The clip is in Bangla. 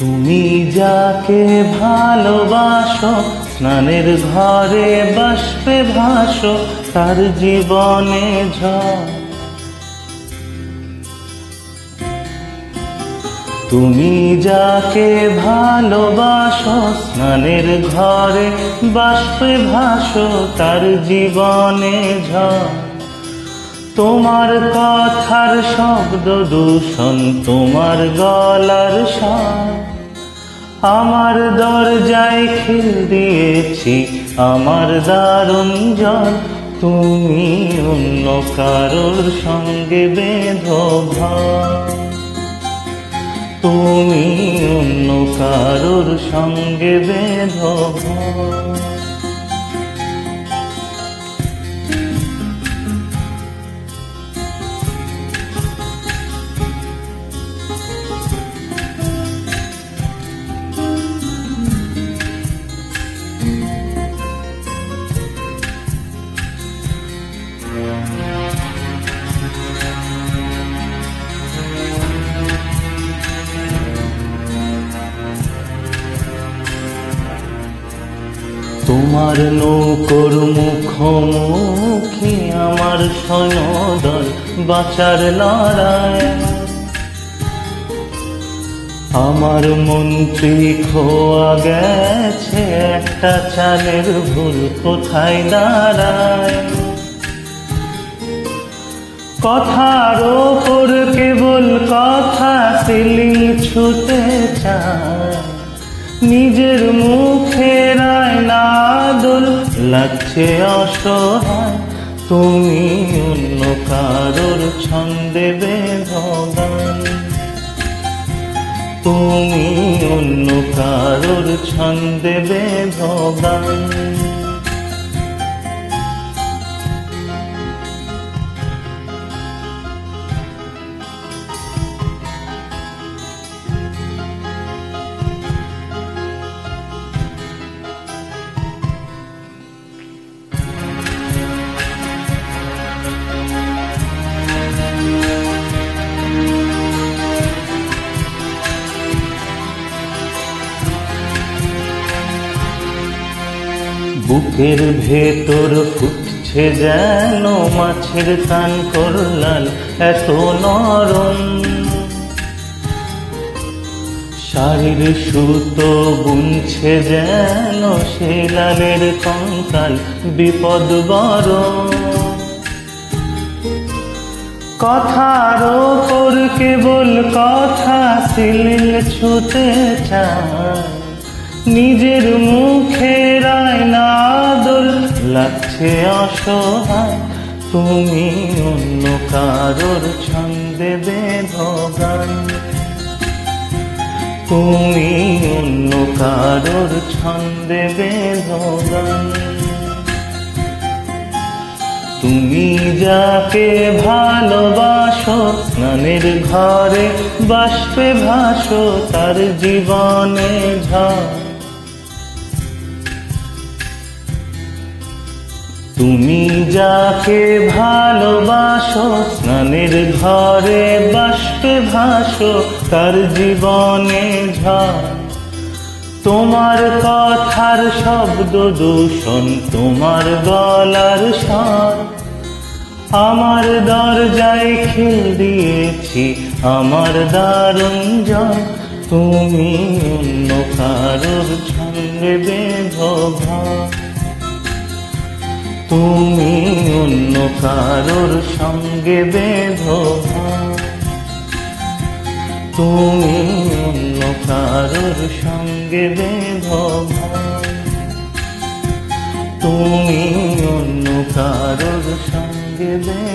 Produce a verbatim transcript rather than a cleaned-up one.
তুমি যাকে ভালোবাসো, স্নানের ঘরে বাষ্পে ভাসো, তার জীবনে ঝড়। তুমি যাকে ভালোবাসো, স্নানের ঘরে বাষ্পে ভাসো, তার জীবনে ঝড়। তোমার কথার শব্দ দূষণ, তোমার গলার স্বর, আমার দরজায় খিল দিয়েছি, আমার দারুণ জল। তুমি অন্য কারোর সঙ্গে বেঁধো ঘর, তুমি অন্য কারোর সঙ্গে বেঁধো ঘর। তোমার নৌকোর মুখোমুখি আমার সৈন্যদল, বাঁচার লড়াই। আমার মন্ত্রী খোয়া গেছে, একটা চালের ভুল কোথায় দাঁড়ায়। কথার ওপর কেবল কথা সিলিং ছুতে চায়, নিজের মুখের আয়না দোল লাগছে অসহায়। তুমি অন্য কারোর ছন্দে বেঁধো গান, তুমি অন্য কারোর ছন্দে বেঁধো গান। বুকের ভেতর ফুটছে যেন মাছের কান করলাল, এত নরম। শাড়ির সুতো বুনছে যেন সে লালের কঙ্কাল, বিপদ বড়। কথার ওপর কেবল কথা সিলিং ছুতে চায়, নিজের মুখের আয়না দোল লাগছে অসহায়। তুমি অন্য কারোর ছন্দে বেঁধো গান, তুমি অন্য কারোর ছন্দে বেঁধো গান। তুমি যাকে ভালোবাসো, স্নানের ঘরে বাষ্পে ভাসো, তার জীবনে ঝড়। তুমি যাকে ভালোবাসো, স্নানের ঘরে বাষ্পে ভাসো, তার জীবনে ঝড়। তোমার কথার শব্দ দূষণ, তোমার গলার স্বর, আমার দরজায় খিল দিয়েছি, আমার দারুণ জল। তুমি অন্য কারোর সঙ্গে বেঁধো ঘর, তুমি অন্য কারোর সঙ্গে বেঁধো ঘর, তুমি অন্য কারোর সঙ্গে বেঁধো ঘর, তুমি অন্য কারোর সঙ্গে বেঁধো।